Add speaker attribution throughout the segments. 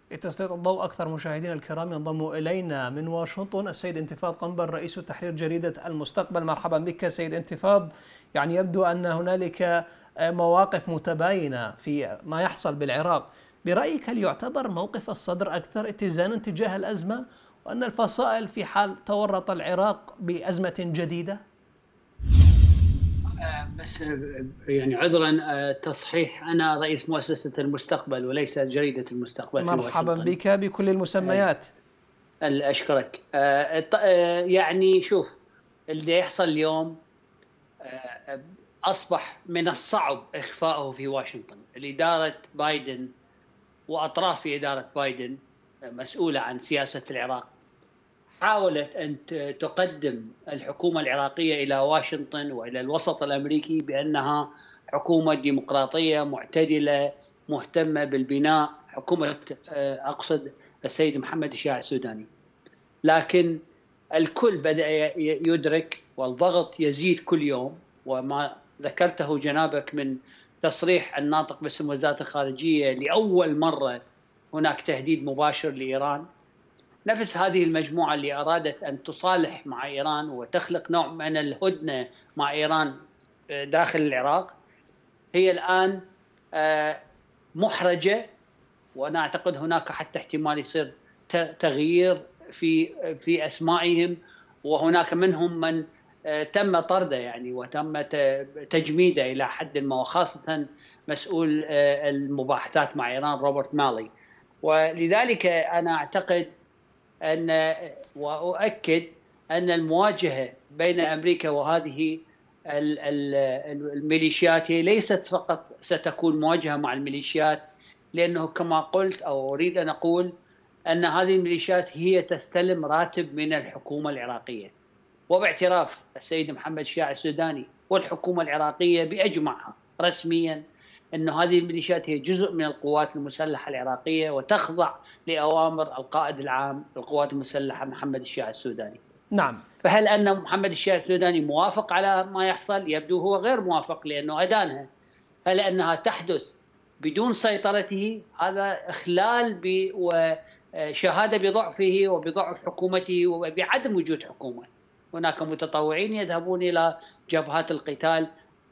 Speaker 1: لتسليط الضوء أكثر مشاهدينا الكرام، ينضم إلينا من واشنطن السيد انتفاض قنبل رئيس تحرير جريدة المستقبل. مرحبا بك سيد انتفاض. يعني يبدو أن هنالك مواقف متباينة في ما يحصل بالعراق. برأيك هل يعتبر موقف الصدر أكثر اتزانا تجاه الأزمة، وأن الفصائل في حال تورط العراق بأزمة جديدة؟
Speaker 2: بس يعني عذرا، تصحيح، أنا رئيس مؤسسة المستقبل وليس جريدة المستقبل في
Speaker 1: مرحبا
Speaker 2: واشنطن.
Speaker 1: بك بكل المسميات.
Speaker 2: أشكرك. يعني شوف، اللي يحصل اليوم أصبح من الصعب إخفاؤه في واشنطن. الإدارة بايدن وأطراف في إدارة بايدن مسؤولة عن سياسة العراق حاولت أن تقدم الحكومة العراقية إلى واشنطن وإلى الوسط الأمريكي بأنها حكومة ديمقراطية معتدلة مهتمة بالبناء، حكومة أقصد السيد محمد الشياع السوداني. لكن الكل بدأ يدرك والضغط يزيد كل يوم، وما ذكرته جنابك من تصريح الناطق باسم وزارة الخارجية لأول مرة هناك تهديد مباشر لإيران. نفس هذه المجموعة اللي أرادت أن تصالح مع إيران وتخلق نوع من الهدنة مع إيران داخل العراق، هي الآن محرجة. وأنا أعتقد هناك حتى احتمال يصير تغيير في أسمائهم، وهناك منهم من تم طرده يعني وتم تجميده إلى حد ما، وخاصة مسؤول المباحثات مع إيران روبرت مالي. ولذلك أنا أعتقد وأؤكد أن المواجهة بين أمريكا وهذه الميليشيات هي ليست فقط ستكون مواجهة مع الميليشيات، لأنه كما قلت أو أريد أن أقول أن هذه الميليشيات هي تستلم راتب من الحكومة العراقية، وباعتراف السيد محمد الشياع السوداني والحكومة العراقية بأجمعها رسميا أن هذه الميليشيات هي جزء من القوات المسلحة العراقية وتخضع لأوامر القائد العام للقوات المسلحة محمد الشياع السوداني.
Speaker 1: نعم.
Speaker 2: فهل أن محمد الشياع السوداني موافق على ما يحصل؟ يبدو هو غير موافق لأنه أدانها. هل أنها تحدث بدون سيطرته؟ هذا إخلال وشهادة بضعفه وبضعف حكومته وبعدم وجود حكومة. هناك متطوعين يذهبون إلى جبهات القتال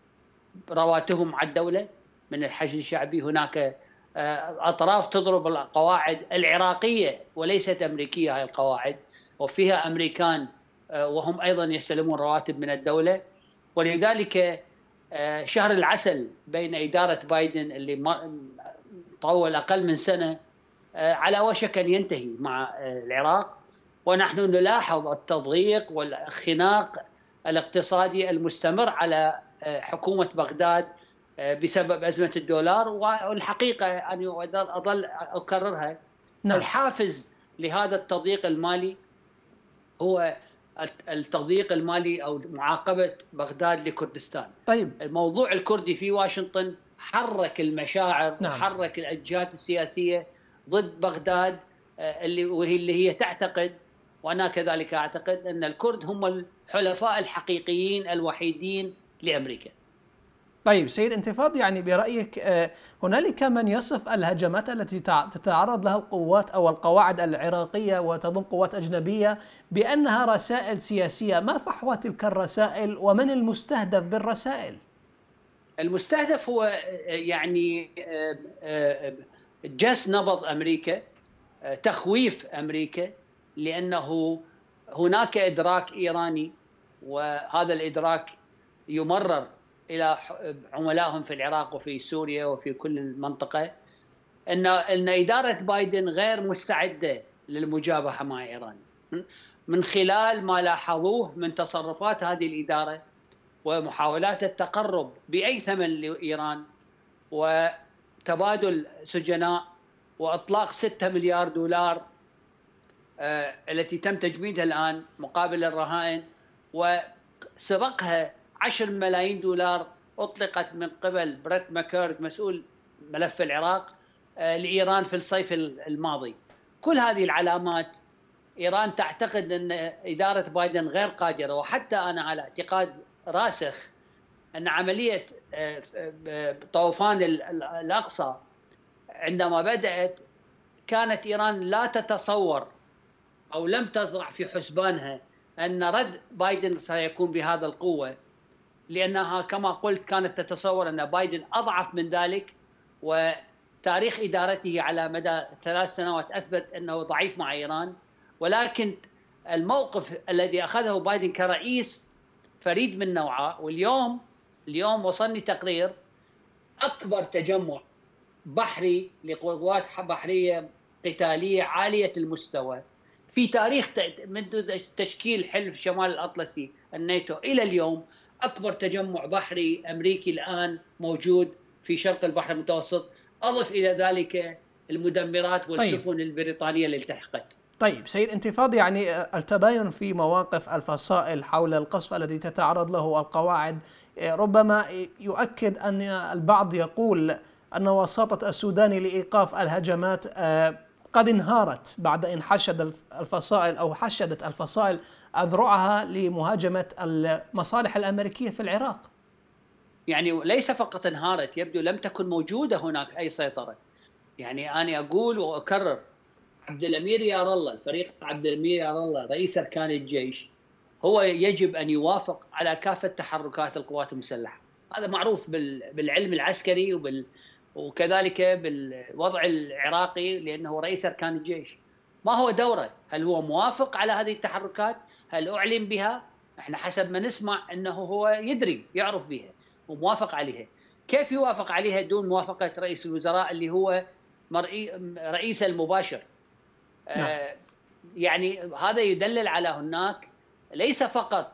Speaker 2: رواتهم على الدولة من الحشد الشعبي، هناك أطراف تضرب القواعد العراقية وليست أمريكية هاي القواعد، وفيها أمريكان وهم أيضا يستلمون رواتب من الدولة. ولذلك شهر العسل بين إدارة بايدن اللي طول أقل من سنة على وشك أن ينتهي مع العراق، ونحن نلاحظ التضييق والخناق الاقتصادي المستمر على حكومة بغداد بسبب أزمة الدولار. والحقيقة أنا أظل أكررها،
Speaker 1: نعم.
Speaker 2: الحافز لهذا التضييق المالي هو التضييق المالي أو معاقبة بغداد لكردستان.
Speaker 1: طيب.
Speaker 2: الموضوع الكردي في واشنطن حرك المشاعر.
Speaker 1: نعم.
Speaker 2: وحرك الجهات السياسية ضد بغداد، اللي هي تعتقد، وأنا كذلك أعتقد، أن الكرد هم الحلفاء الحقيقيين الوحيدين لأمريكا.
Speaker 1: طيب سيد انتفاض، يعني برأيك هنالك من يصف الهجمات التي تتعرض لها القوات أو القواعد العراقية وتضم قوات أجنبية بأنها رسائل سياسية. ما فحوى تلك الرسائل ومن المستهدف بالرسائل؟
Speaker 2: المستهدف هو يعني جس نبض أمريكا، تخويف أمريكا، لأنه هناك إدراك إيراني، وهذا الإدراك يمرر إلى عملائهم في العراق وفي سوريا وفي كل المنطقة، أن إدارة بايدن غير مستعدة للمجابهة مع إيران من خلال ما لاحظوه من تصرفات هذه الإدارة ومحاولات التقرب بأي ثمن لإيران وتبادل سجناء وإطلاق 6 مليار دولار التي تم تجميدها الآن مقابل الرهائن، وسبقها 10 ملايين دولار أطلقت من قبل بريت ماكارد مسؤول ملف العراق لإيران في الصيف الماضي. كل هذه العلامات إيران تعتقد أن إدارة بايدن غير قادرة، وحتى أنا على اعتقاد راسخ أن عملية طوفان الأقصى عندما بدأت كانت إيران لا تتصور أو لم تضع في حسبانها أن رد بايدن سيكون بهذا القوة، لأنها كما قلت كانت تتصور أن بايدن أضعف من ذلك، وتاريخ إدارته على مدى 3 سنوات أثبت أنه ضعيف مع إيران. ولكن الموقف الذي أخذه بايدن كرئيس فريد من نوعه، واليوم وصلني تقرير أكبر تجمع بحري لقوات بحرية قتالية عالية المستوى في تاريخ منذ تشكيل حلف شمال الأطلسي الناتو إلى اليوم. أكبر تجمع بحري أمريكي الآن موجود في شرق البحر المتوسط، أضف إلى ذلك المدمرات والسفن البريطانية اللي التحقت.
Speaker 1: طيب سيد انتفاض، يعني التباين في مواقف الفصائل حول القصف الذي تتعرض له القواعد ربما يؤكد أن البعض يقول أن وساطة السودان لإيقاف الهجمات قد انهارت بعد أن حشدت الفصائل أذرعها لمهاجمة المصالح الأمريكية في العراق.
Speaker 2: يعني ليس فقط انهارت، يبدو لم تكن موجودة هناك أي سيطرة. يعني أنا أقول وأكرر، عبد الأمير يار الله، الفريق عبد الأمير يار الله رئيس أركان الجيش، هو يجب أن يوافق على كافة تحركات القوات المسلحة. هذا معروف بالعلم العسكري وكذلك بالوضع العراقي، لأنه رئيس أركان الجيش. ما هو دوره؟ هل هو موافق على هذه التحركات؟ هل أعلن بها؟ احنا حسب ما نسمع أنه هو يدري، يعرف بها وموافق عليها. كيف يوافق عليها دون موافقة رئيس الوزراء اللي هو رئيس المباشر؟ يعني هذا يدلل على هناك ليس فقط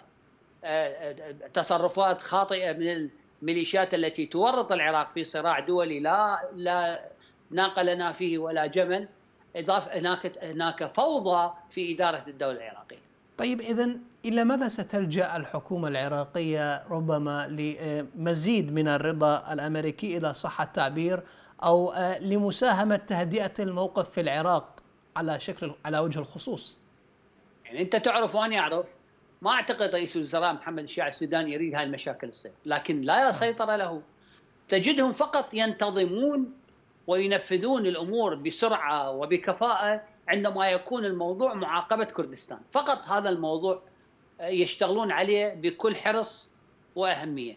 Speaker 2: تصرفات خاطئة من الميليشيات التي تورط العراق في صراع دولي لا ناقة لنا فيه ولا جمل، إضافة هناك فوضى في إدارة الدولة العراقية.
Speaker 1: طيب إذن إلى ماذا ستلجأ الحكومة العراقية ربما لمزيد من الرضا الأمريكي إذا صح التعبير، أو لمساهمة تهدئة الموقف في العراق على وجه الخصوص؟
Speaker 2: يعني أنت تعرف وأنا أعرف، ما أعتقد رئيس الوزراء محمد الشيع السوداني يريد هاي المشاكل تصير، لكن لا سيطرة له. تجدهم فقط ينتظمون وينفذون الأمور بسرعة وبكفاءة عندما يكون الموضوع معاقبة كردستان. فقط هذا الموضوع يشتغلون عليه بكل حرص وأهمية.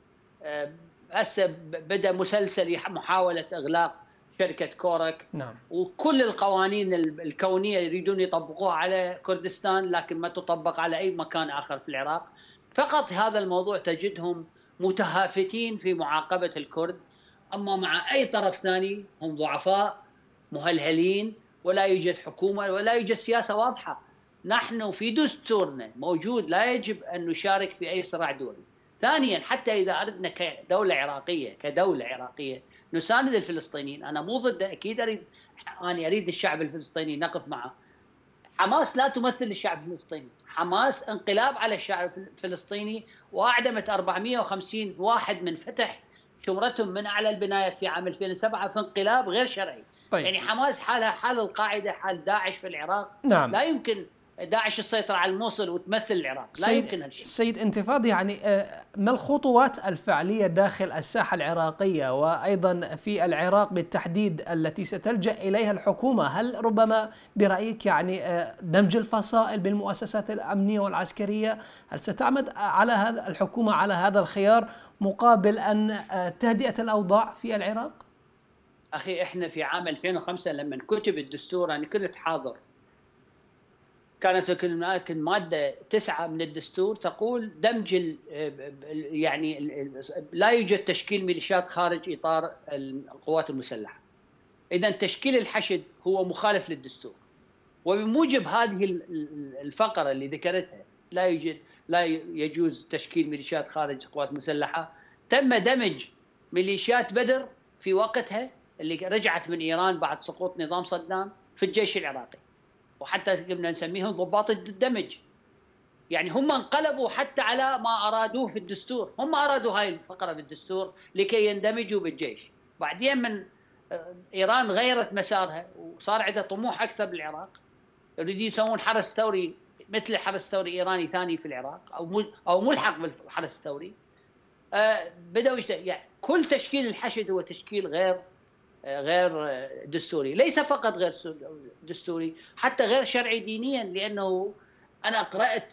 Speaker 2: هسه بدأ مسلسل محاولة إغلاق شركة كورك.
Speaker 1: نعم.
Speaker 2: وكل القوانين الكونية يريدون يطبقوها على كردستان، لكن ما تطبق على أي مكان آخر في العراق. فقط هذا الموضوع تجدهم متهافتين في معاقبة الكرد، أما مع أي طرف ثاني هم ضعفاء مهلهلين، ولا يوجد حكومة ولا يوجد سياسة واضحة. نحن في دستورنا موجود لا يجب أن نشارك في أي صراع دولي. ثانيا، حتى إذا أردنا كدولة عراقية نساند الفلسطينيين، أنا مو ضد، أكيد أريد الشعب الفلسطيني نقف معه. حماس لا تمثل الشعب الفلسطيني، حماس انقلاب على الشعب الفلسطيني، وأعدمت 450 واحد من فتح شمرتهم من أعلى البنايات في عام 2007 في انقلاب غير شرعي.
Speaker 1: طيب.
Speaker 2: يعني حماس حالها حال القاعدة، حال داعش في العراق.
Speaker 1: نعم.
Speaker 2: لا يمكن داعش السيطرة على الموصل وتمثل العراق، لا يمكن هالشيء.
Speaker 1: سيد انتفاض، يعني ما الخطوات الفعلية داخل الساحة العراقية وأيضا في العراق بالتحديد التي ستلجأ إليها الحكومة؟ هل ربما برأيك يعني دمج الفصائل بالمؤسسات الأمنية والعسكرية؟ هل ستعمد على هذا الحكومة على هذا الخيار مقابل أن تهدئة الأوضاع في العراق؟
Speaker 2: أخي، إحنا في عام 2005 لما كتب الدستور أنا كنت حاضر، كانت المادة 9 من الدستور تقول دمج يعني لا يوجد تشكيل ميليشيات خارج إطار القوات المسلحة. إذا تشكيل الحشد هو مخالف للدستور، وبموجب هذه الفقرة اللي ذكرتها لا يجوز تشكيل ميليشيات خارج القوات المسلحة. تم دمج ميليشيات بدر في وقتها اللي رجعت من إيران بعد سقوط نظام صدام في الجيش العراقي، وحتى كنا نسميهم ضباط الدمج. يعني هم انقلبوا حتى على ما أرادوه في الدستور، هم أرادوا هاي الفقرة بالدستور لكي يندمجوا بالجيش. بعدين من إيران غيرت مسارها وصار عندها طموح أكثر بالعراق، يريدون يسوون حرس ثوري مثل حرس ثوري إيراني ثاني في العراق أو ملحق بالحرس الثوري. بدأوا يعني كل تشكيل الحشد هو تشكيل غير غير دستوري، ليس فقط غير دستوري، حتى غير شرعي دينيا، لأنه أنا قرأت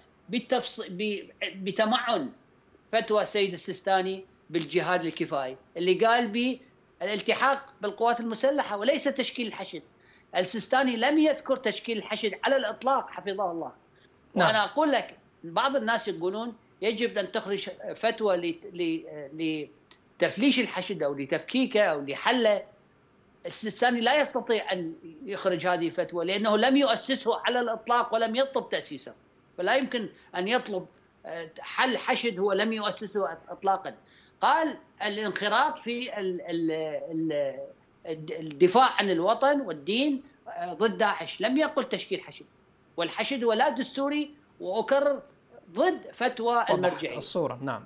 Speaker 2: بتمعن فتوى السيد السيستاني بالجهاد الكفائي اللي قال بالالتحاق بالقوات المسلحة وليس تشكيل الحشد. السيستاني لم يذكر تشكيل الحشد على الإطلاق حفظه الله.
Speaker 1: نعم.
Speaker 2: وأنا أقول لك بعض الناس يقولون يجب أن تخرج فتوى لتفليش الحشد أو لتفكيكه أو لحله. السيستاني لا يستطيع أن يخرج هذه الفتوى لأنه لم يؤسسه على الإطلاق ولم يطلب تأسيسه، فلا يمكن أن يطلب حل حشد هو لم يؤسسه إطلاقا. قال الانخراط في الدفاع عن الوطن والدين ضد داعش، لم يقل تشكيل حشد، والحشد هو لا دستوري، وأكرر ضد فتوى المرجعية.
Speaker 1: الصورة. نعم.